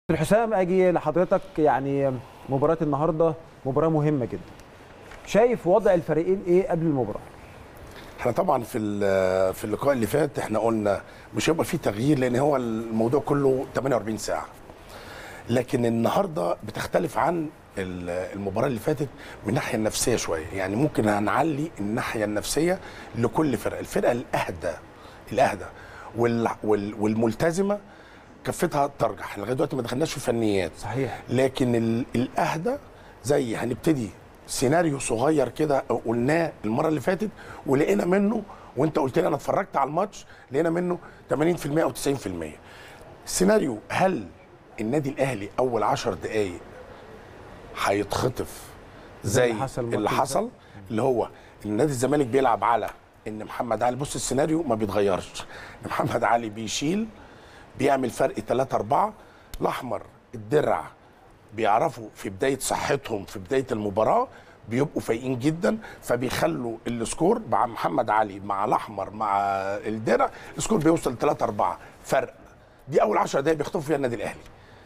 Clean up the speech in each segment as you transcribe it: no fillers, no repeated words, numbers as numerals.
حسام، اجي لحضرتك. يعني مباراه النهارده مباراه مهمه جدا. شايف وضع الفريقين ايه قبل المباراه؟ احنا طبعا في اللقاء اللي فات احنا قلنا مش هيبقى فيه تغيير لان هو الموضوع كله 48 ساعه. لكن النهارده بتختلف عن المباراه اللي فاتت من الناحيه النفسيه شويه، يعني ممكن هنعلي الناحيه النفسيه لكل فرقه، الفرقه الاهدى والملتزمه كفتها ترجح. لغايه دلوقتي ما دخلناش في فنيات صحيح، لكن الاهدى زي هنبتدي سيناريو صغير كده قلناه المره اللي فاتت ولقينا منه، وانت قلت لي انا اتفرجت على الماتش لقينا منه 80% او 90%. السيناريو هل النادي الاهلي اول 10 دقائق هيتخطف زي اللي حصل اللي هو النادي الزمالك بيلعب على ان محمد علي، بص السيناريو ما بيتغيرش، محمد علي بيشيل بيعمل فرق 3-4، الاحمر الدرع بيعرفوا في بدايه صحتهم في بدايه المباراه بيبقوا فايقين جدا، فبيخلوا السكور مع محمد علي مع الاحمر مع الدرع السكور بيوصل 3-4 فرق. دي اول 10 دقائق بيخطفوا فيها النادي الاهلي.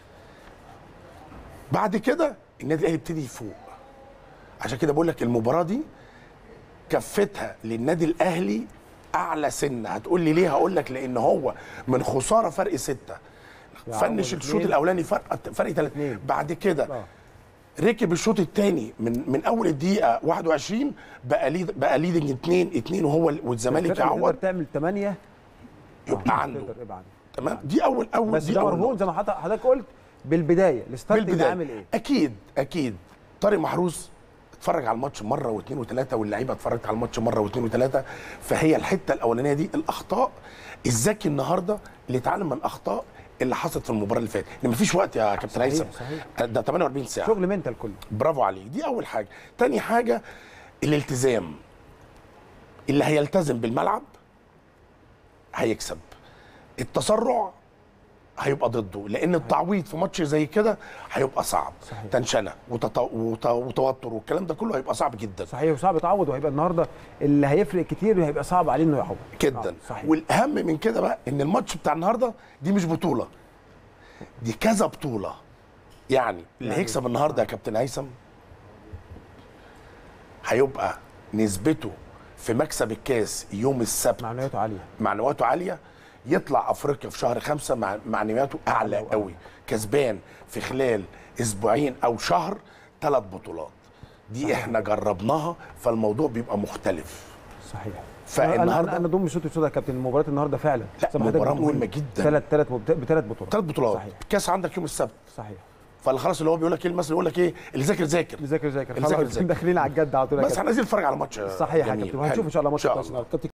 بعد كده النادي الاهلي ابتدي يفوق. عشان كده بقول لك المباراه دي كفتها للنادي الاهلي اعلى سنه. هتقول لي ليه؟ هقول لك لان هو من خساره فرق 6 فنش الشوط الاولاني فرق 3، بعد كده ركب الشوط الثاني من اول الدقيقه 21 بقى ليدنج 2-2 وهو والزمالك يعوض تعمل 8 يبقى عنده. تمام، دي اول بس ده مرهون زي ما حضرتك قلت بالبدايه. الستارت عامل ايه؟ اكيد طارق محروس اتفرج على الماتش مره واثنين وثلاثه، واللعيبه اتفرجت على الماتش مره واثنين وثلاثه، فهي الحته الاولانيه دي الاخطاء الذكي النهارده اللي اتعلم من الاخطاء اللي حصلت في المباراه اللي فاتت، ان مفيش وقت يا كابتن هيثم، ده 48 ساعه شغل منتال كله. برافو عليك. دي اول حاجه. تاني حاجه الالتزام، اللي هيلتزم بالملعب هيكسب، التسرع هيبقى ضده، لان التعويض في ماتش زي كده هيبقى صعب. صحيح. تنشنه وتوتر والكلام ده كله هيبقى صعب جدا. صحيح، وصعب يتعوض، وهيبقى النهارده اللي هيفرق كتير وهيبقى صعب عليه انه يعوض جدا. والاهم من كده بقى ان الماتش بتاع النهارده دي مش بطوله، دي كذا بطوله. يعني اللي هيكسب النهارده يا كابتن هيثم هيبقى نسبته في مكسب الكاس يوم السبت معنوياته عاليه، يطلع افريقيا في شهر 5 معنوياته اعلى قوي، كسبان في خلال اسبوعين او شهر 3 بطولات. دي صحيح. احنا جربناها، فالموضوع بيبقى مختلف. صحيح. فالنهارده انا ضم صوتي يا كابتن. مباراه النهارده فعلا مباراه مهمه جدا. بثلاث بطولات. 3 بطولات. صحيح. الكاس عندك يوم السبت. صحيح. فخلاص اللي هو بيقول لك ايه المثل، يقول لك ايه اللي ذاكر خلاص داخلين على الجد على طول. بس احنا عايزين نتفرج على ماتش. صحيح يا كابتن، وهنشوف ان شاء الله ماتش